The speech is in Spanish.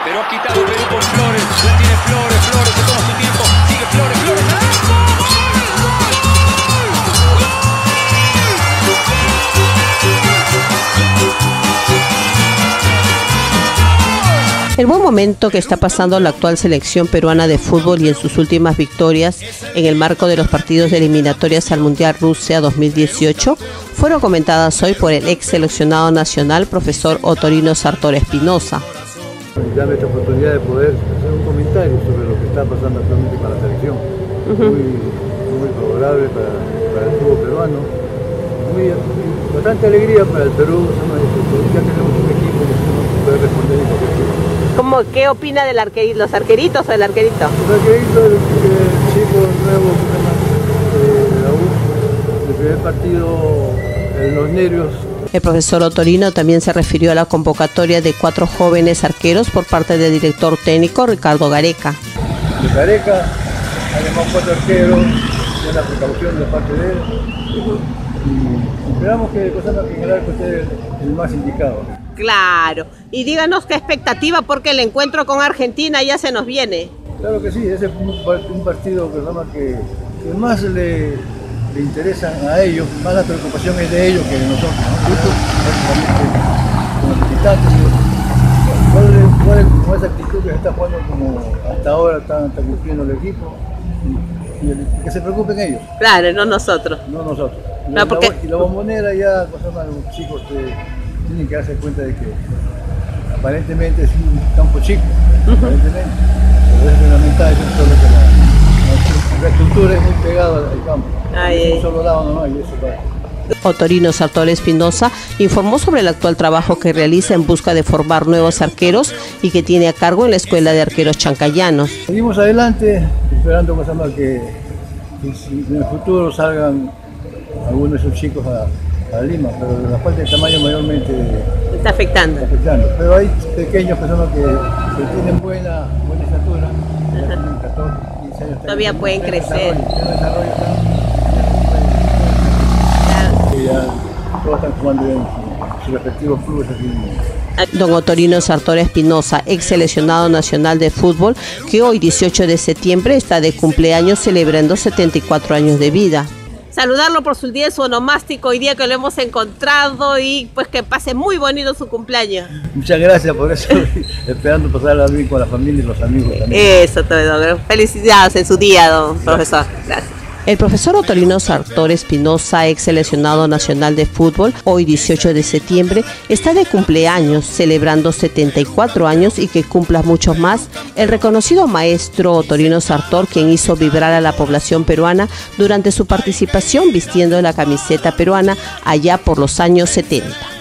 Pero ha quitado Perú con Flores. La tiene Flores, Flores se toma su tiempo. Sigue Flores, Flores. El buen momento que está pasando la actual selección peruana de fútbol y en sus últimas victorias en el marco de los partidos de eliminatorias al Mundial Rusia 2018 fueron comentadas hoy por el ex seleccionado nacional, profesor Otorino Sartor Espinosa. Dame esta oportunidad de poder hacer un comentario sobre lo que está pasando actualmente con la selección. Muy favorable para el fútbol peruano. Bastante alegría para el Perú. Ya tenemos un equipo que puede responder en cualquier tiempo. ¿Qué opina del los arqueritos o del arquerito? Los arqueritos, el chico nuevo de la U, el primer partido, los nervios. El profesor Otorino también se refirió a la convocatoria de 4 jóvenes arqueros por parte del director técnico Ricardo Gareca. Gareca, además 4 arqueros, una precaución de parte de él. Y esperamos que el arco esté el más indicado. Claro, y díganos qué expectativa porque el encuentro con Argentina ya se nos viene. Claro que sí, ese es un partido que más le interesan a ellos, más la preocupación es de ellos que de nosotros, ¿no? Como visitantes, con esa actitud que se está jugando como hasta ahora está cumpliendo el equipo, y que se preocupen ellos. Claro, no nosotros. No nosotros. No, porque... Y la bombonera ya, los chicos tienen que darse cuenta de que aparentemente es un campo chico, aparentemente, pero es fundamental, eso es solo que la estructura es muy pegada al campo. Es un solo lado nomás y eso va. Otorino Sartor Espinosa informó sobre el actual trabajo que realiza en busca de formar nuevos arqueros y que tiene a cargo en la Escuela de Arqueros Chancayanos. Seguimos adelante, esperando que en el futuro salgan algunos de esos chicos a Lima, pero la falta de tamaño mayormente está afectando. Pero hay pequeños personas que tienen buena estatura, ya tienen 14, 15 años. Todavía pueden crecer. Ya todos están jugando en sus respectivos clubes aquí. Don Otorino Sartor Espinosa, ex seleccionado nacional de fútbol, que hoy 18 de septiembre está de cumpleaños celebrando 74 años de vida. Saludarlo por su día de su onomástico, hoy día que lo hemos encontrado y pues que pase muy bonito su cumpleaños. Muchas gracias por eso, esperando pasarla bien con la familia y los amigos también. Eso todo, felicidades en su día, don profesor. Gracias. El profesor Otorino Sartor Espinosa, ex seleccionado nacional de fútbol, hoy 18 de septiembre, está de cumpleaños, celebrando 74 años y que cumpla muchos más, el reconocido maestro Otorino Sartor, quien hizo vibrar a la población peruana durante su participación vistiendo la camiseta peruana allá por los años 70.